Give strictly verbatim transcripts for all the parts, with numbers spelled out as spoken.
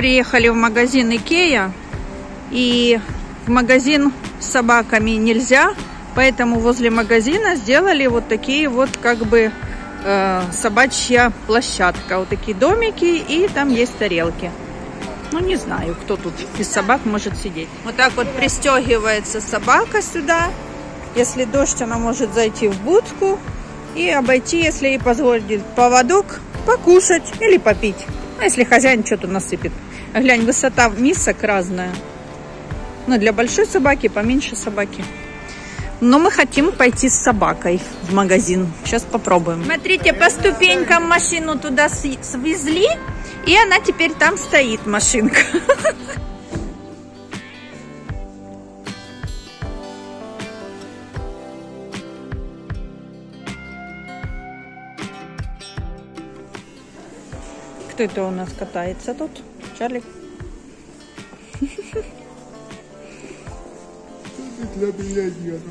приехали в магазин Икея, и в магазин с собаками нельзя, поэтому возле магазина сделали вот такие вот как бы э, собачья площадка. Вот такие домики, и там есть тарелки. Ну, не знаю, кто тут из собак может сидеть. Вот так вот пристегивается собака сюда. Если дождь, она может зайти в будку и обойти, если ей позволит поводок, покушать или попить. А если хозяин что-то насыпет. Глянь, высота мисок разная. Ну, для большой собаки, поменьше собаки. Но мы хотим пойти с собакой в магазин. Сейчас попробуем. Смотрите, по ступенькам машину туда свезли. И она теперь там стоит, машинка. Кто это у нас катается тут? Чарлик? Для меня еду.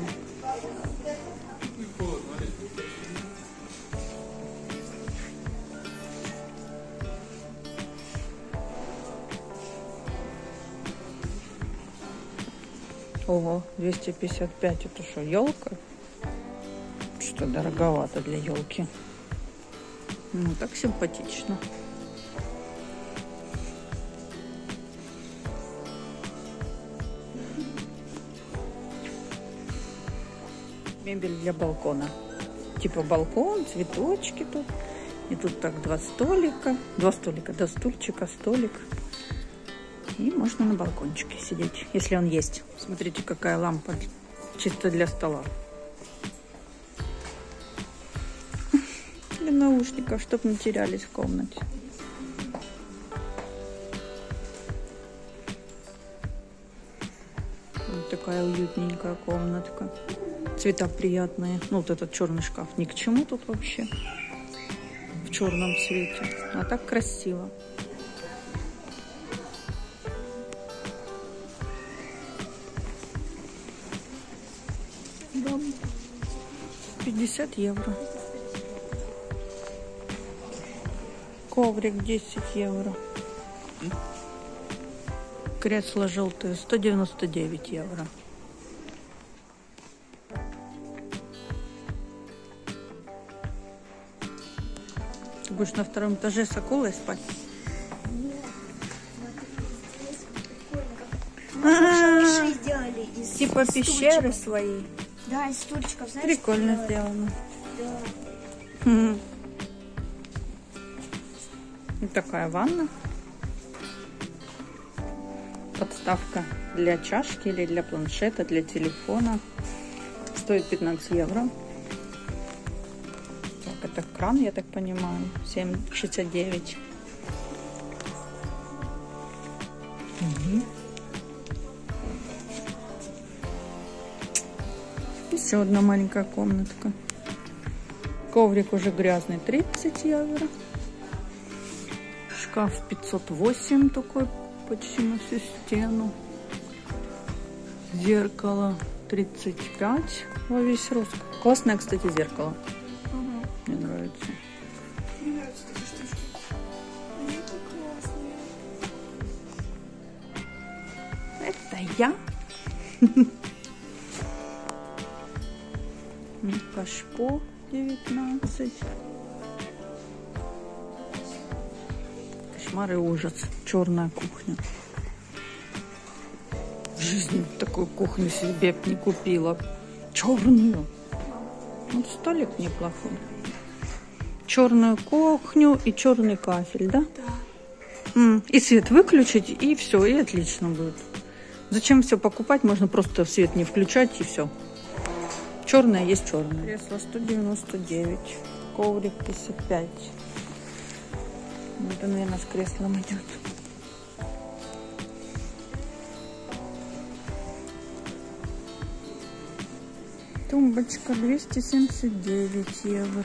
Ого, двести пятьдесят пять. Это что, елка? Что, дороговато для елки. Ну, так симпатично. Мебель для балкона. Типа балкон, цветочки тут. И тут так два столика. Два столика, два стульчика, столик. И можно на балкончике сидеть, если он есть. Смотрите, какая лампа чисто для стола. Для наушников, чтобы не терялись в комнате. Вот такая уютненькая комнатка. Цвета приятные. Ну, вот этот черный шкаф ни к чему тут вообще. В черном цвете. А так красиво. пятьдесят евро. Коврик десять евро. Кресло желтое сто девяносто девять евро. Ты будешь на втором этаже с акулой спать? А-а-а. Типа пещеры свои. Да, из стульчиков, знаешь? Прикольно сделано. Да. Угу. Вот такая ванна. Подставка для чашки или для планшета, для телефона. Стоит пятнадцать евро. Так, это кран, я так понимаю. семь шестьдесят девять. Угу. Еще одна маленькая комнатка. Коврик уже грязный, тридцать евро. Шкаф пятьсот восемь такой, почти на всю стену. Зеркало тридцать пять во весь рост. Классное, кстати, зеркало. Угу. Мне нравится. Мне нравятся такие штучки. Они так классные. Это я. Кашпо девятнадцать. Кошмар и ужас. Черная кухня. В жизни такую кухню себе не купила. Черную. Вот столик неплохой. Черную кухню и черный кафель, да? Да. И свет выключить, и все, и отлично будет. Зачем все покупать? Можно просто свет не включать, и все. Черное есть черное. Кресло сто девяносто девять. Коврик пятьдесят пять. Это, наверное, с креслом идет. Тумбочка двести семьдесят девять евро.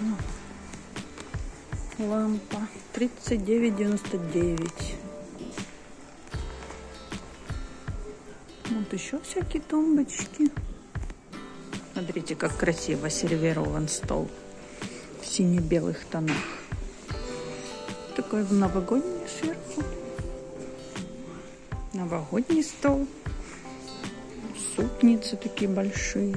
Лампа тридцать девять девяносто девять. Вот еще всякие тумбочки. Смотрите, как красиво сервирован стол в сине-белых тонах. Такой в новогодний сверху. Новогодний стол. Супницы такие большие.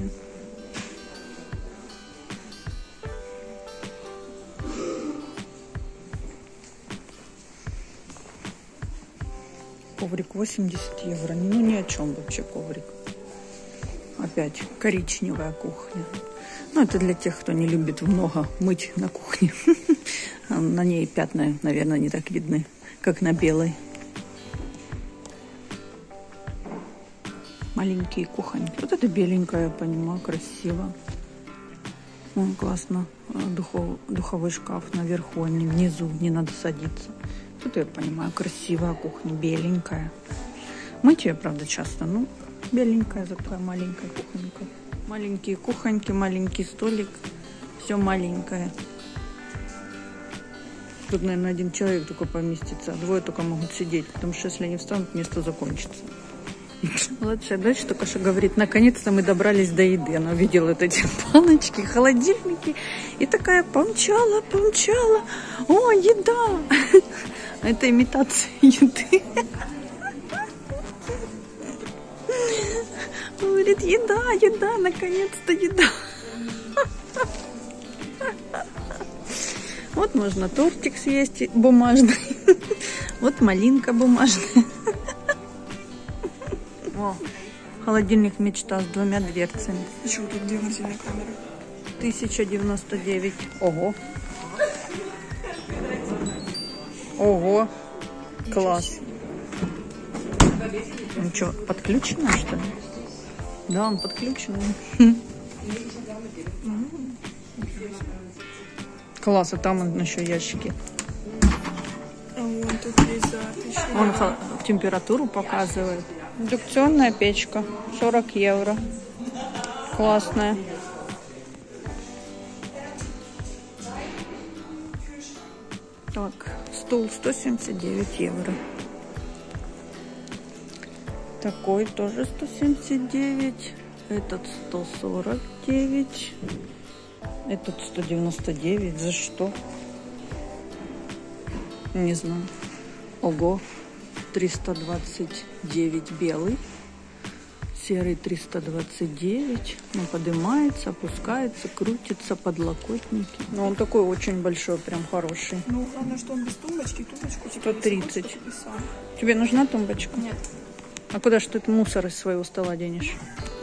Коврик восемьдесят евро. Ну, ни о чем вообще коврик. Опять коричневая кухня. Ну, это для тех, кто не любит много мыть на кухне. На ней пятна, наверное, не так видны, как на белой. Маленькие кухоньки. Вот это беленькая, я понимаю, красиво. О, классно. Духов, духовой шкаф наверху, а не внизу. Не надо садиться. Тут, я понимаю, красивая кухня, беленькая. Мыть ее, правда, часто, но беленькая, такая маленькая кухонька. Маленькие кухоньки, маленький столик. Все маленькое. Тут, наверное, один человек только поместится. Двое только могут сидеть, потому что если они встанут, место закончится. Младшая дочь только что говорит, наконец-то мы добрались до еды. Она увидела вот эти палочки, холодильники. И такая помчала, помчала. О, еда! Это имитация еды. Говорит, еда, еда, наконец-то еда. Вот можно тортик съесть бумажный. Вот малинка бумажная. О, холодильник мечта с двумя дверцами. Почему тут две морозильные камеры? тысяча девяносто девять. Ого. Ого. Класс. Ну что, подключено, что ли? Да, он подключен. Класс, а там еще ящики. А вон тут есть за тысячу. Он температуру показывает. Индукционная печка. сорок евро. Классная. Так, стул сто семьдесят девять евро. Такой тоже сто семьдесят девять. Этот сто сорок девять. Этот сто девяносто девять. За что? Не знаю. Ого. триста двадцать девять белый. Серый триста двадцать девять. Он поднимается, опускается, крутится, подлокотники. Но он такой очень большой, прям хороший. Ну, главное, что он без тумбочки. Тумбочку сто тридцать. Тебе нужна тумбочка? Нет. А куда ж ты мусор из своего стола денешь?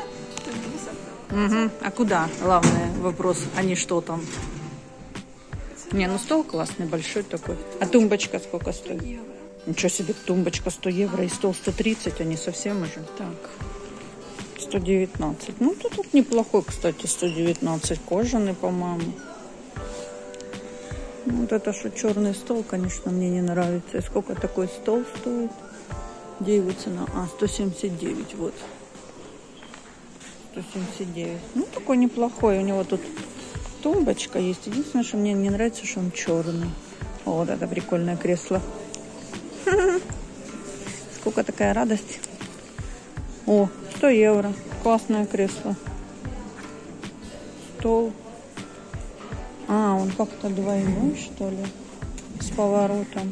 Угу. А куда? Главный вопрос. А не что там? Не, ну стол классный, большой такой. А тумбочка сколько стоит? Евро. Ничего себе, тумбочка сто евро и стол сто тридцать, они совсем уже. Так, сто девятнадцать. Ну, тут, тут неплохой, кстати, сто девятнадцать. Кожаный, по-моему. Вот это что, черный стол, конечно, мне не нравится. И сколько такой стол стоит? Где его цена? А, сто семьдесят девять, вот. сто семьдесят девять. Ну, такой неплохой. У него тут тумбочка есть. Единственное, что мне не нравится, что он черный. О, вот это прикольное кресло. Сколько такая радость. О, сто евро. Классное кресло. Стол. А, он как-то двойной, что ли? С поворотом.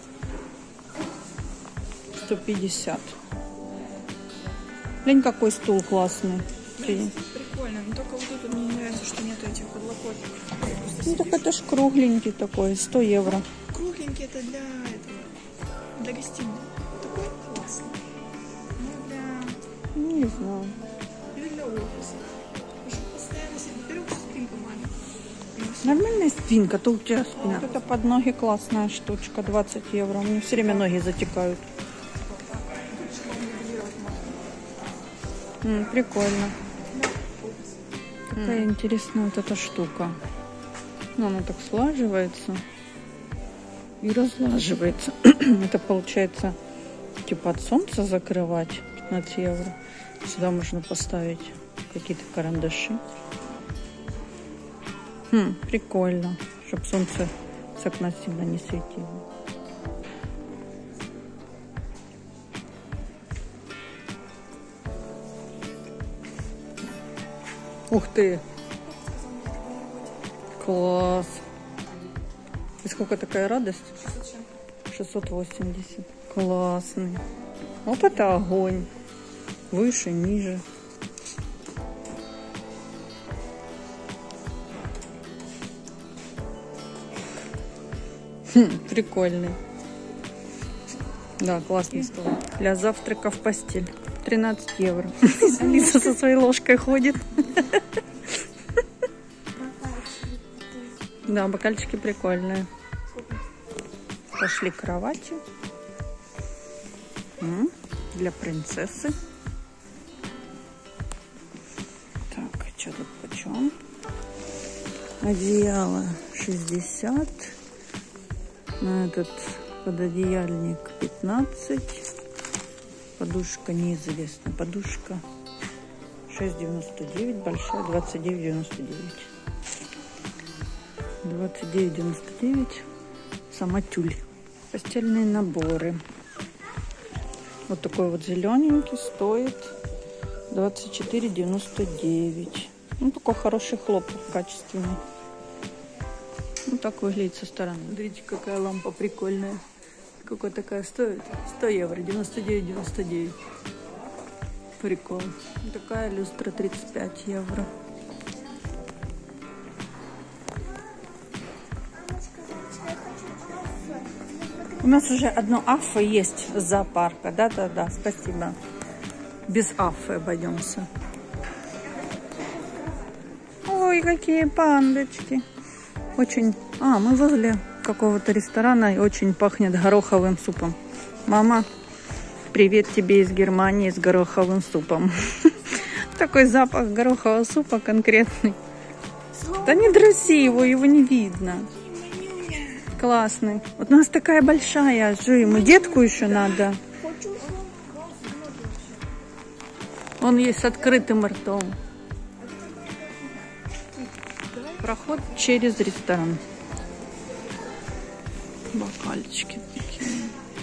сто пятьдесят. Блин, какой стул классный. Прикольно, но только вот тут мне не нравится, что нет этих подлокотников. Ну так это ж кругленький такой, сто евро. Кругленький это для этого, для гостиной. Такой классный. Ну для... Ну, не знаю. Или для офиса. Потому что постоянно сидит, берем спинку маленькую. Нормальная спинка, то у тебя спина. Вот это под ноги классная штучка, двадцать евро. У меня все время ноги затекают. М, прикольно. Какая интересная вот эта штука. Ну, она так слаживается и разлаживается. Это получается типа от солнца закрывать. пятнадцать евро. Сюда можно поставить какие-то карандаши. Хм, прикольно, чтобы солнце с окна сильно не светило. Ух ты! Класс! И сколько такая радость? шестьсот восемьдесят. Классный. Вот это огонь. Выше, ниже. Хм, прикольный. Да, классный стол. Для завтрака в постель. тринадцать евро. Алиса со своей ложкой ходит. Да, бокальчики прикольные. Пошли к кровати. М-м, для принцессы. Так, что тут почем? Одеяло шестьдесят. На этот пододеяльник пятнадцать. Подушка неизвестна. Подушка шесть девяносто девять. Большая двадцать девять девяносто девять. двадцать девять девяносто девять. Сама тюль. Постельные наборы. Вот такой вот зелененький стоит двадцать четыре девяносто девять. Ну, такой хороший хлопок, качественный. Вот так выглядит со стороны. Смотрите, какая лампа прикольная. Какая такая стоит? сто евро, девяносто девять девяносто девять. Прикол. Такая люстра тридцать пять евро. У нас уже одно аффе есть с зоопарка. Да-да-да, спасибо. Без аффе обойдемся. Ой, какие пандочки. Очень... А, мы возле какого-то ресторана и очень пахнет гороховым супом. Мама, привет тебе из Германии с гороховым супом. Такой запах горохового супа конкретный. Да не дрази его, его не видно. Классный. Вот у нас такая большая, что ему детку еще надо. Он есть с открытым ртом. Проход через ресторан. Бокальчики такие.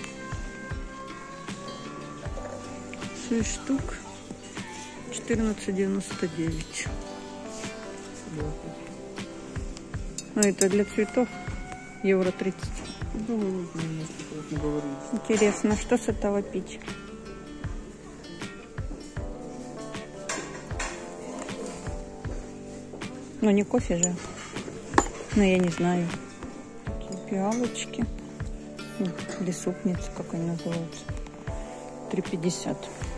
шесть штук. четырнадцать девяносто девять. Ну, это для цветов. Евро тридцать. Интересно, что с этого пить? Ну, не кофе же. Ну, я не знаю. Такие пиалочки. Или супница, как они называются. три пятьдесят.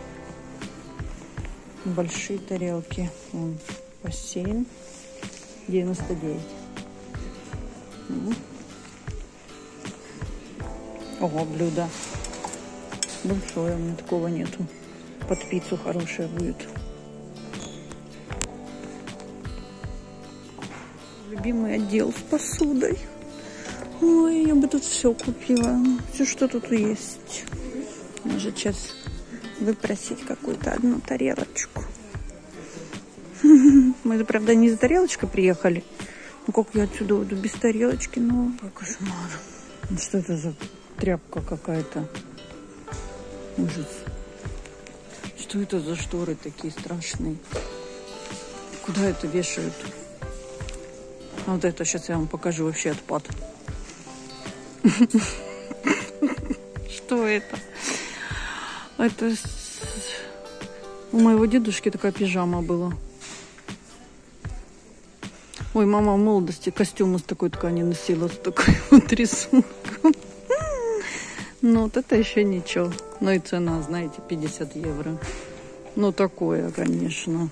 Большие тарелки. Вон, бассейн. девяносто девять. Ого, блюдо. Большое, у меня такого нету. Под пиццу хорошее будет. Любимый отдел с посудой. Ой, я бы тут все купила. Все, что тут есть. Может сейчас выпросить какую-то одну тарелочку. Мы, правда, не за тарелочкой приехали. Ну как я отсюда уйду без тарелочки? Ну, кошмар. Ну, что это за тряпка какая-то? Ужас. Что это за шторы такие страшные? Куда это вешают? А вот это сейчас я вам покажу, вообще отпад. Что это? Это у моего дедушки такая пижама была. Ой, мама в молодости костюм из такой ткани носила, с такой вот рисунком. Ну, вот это еще ничего. Ну и цена, знаете, пятьдесят евро. Ну, такое, конечно.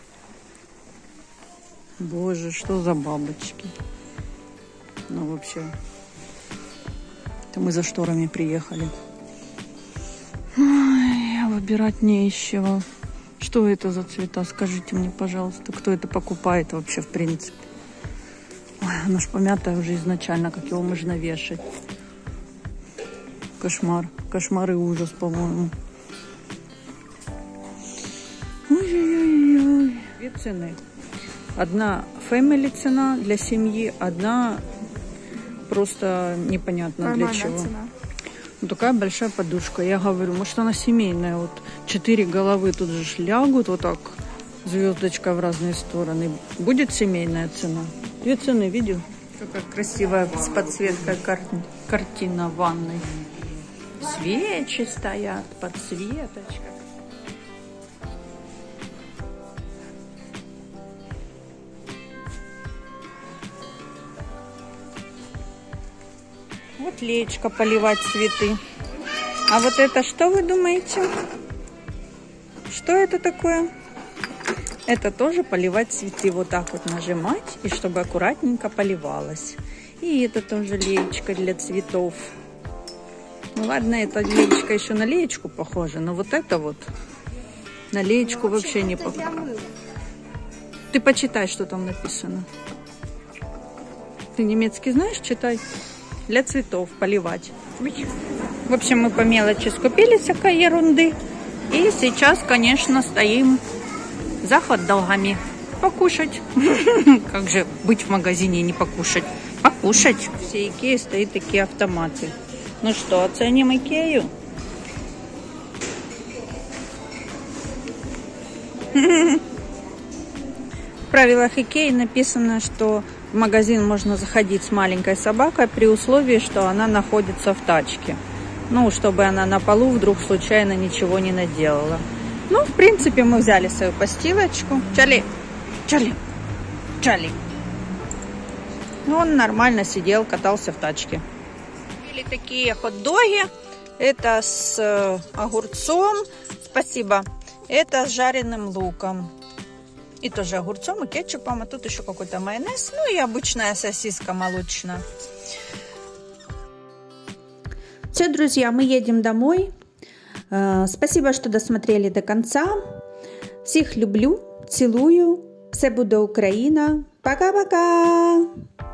Боже, что за бабочки. Ну, вообще. Это мы за шторами приехали. Ой, выбирать не из чего. Что это за цвета? Скажите мне, пожалуйста, кто это покупает вообще, в принципе? Ой, оно ж помятое уже изначально, как его можно вешать. Кошмар. Кошмар и ужас, по-моему. Ой-ой-ой. Две цены. Одна family цена для семьи, одна просто непонятно Нормальная для чего. цена. Ну, такая большая подушка. Я говорю, может она семейная. Вот четыре головы тут же лягут, вот так, звездочка в разные стороны. Будет семейная цена. Две цены, видел? Какая красивая с подсветкой кар... картина в ванной. Свечи стоят, подсветочка. Вот леечка поливать цветы. А вот это что вы думаете? Что это такое? Это тоже поливать цветы. Вот так вот нажимать, и чтобы аккуратненько поливалось. И это тоже леечка для цветов. Ну ладно, эта леечка еще на леечку похожа, но вот это вот на леечку ну, вообще не похоже. Ты почитай, что там написано. Ты немецкий знаешь? Читай. Для цветов поливать. В общем, мы по мелочи скупили всякой ерунды. И сейчас, конечно, стоим за хот-догами. Покушать. Как же быть в магазине и не покушать? Покушать. В всей Икее стоят такие автоматы. Ну что, оценим Икею? В правилах Икеи написано, что в магазин можно заходить с маленькой собакой при условии, что она находится в тачке. Ну, чтобы она на полу вдруг случайно ничего не наделала. Ну, в принципе, мы взяли свою постилочку. Чарли, Чарли, Чарли. Он нормально сидел, катался в тачке. Или такие хот-доги. Это с э, огурцом. Спасибо. Это с жареным луком. И тоже огурцом и кетчупом. А тут еще какой-то майонез. Ну и обычная сосиска молочная. Все, друзья, мы едем домой. Э, спасибо, что досмотрели до конца. Всех люблю, целую. Все буде Україна. Пока-пока!